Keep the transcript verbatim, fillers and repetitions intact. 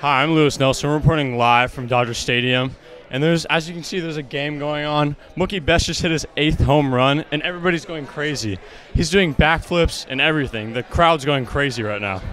Hi, I'm Lewis Nelson. We're reporting live from Dodgers Stadium. And there's, as you can see, there's a game going on. Mookie Betts just hit his eighth home run, and everybody's going crazy. He's doing backflips and everything. The crowd's going crazy right now.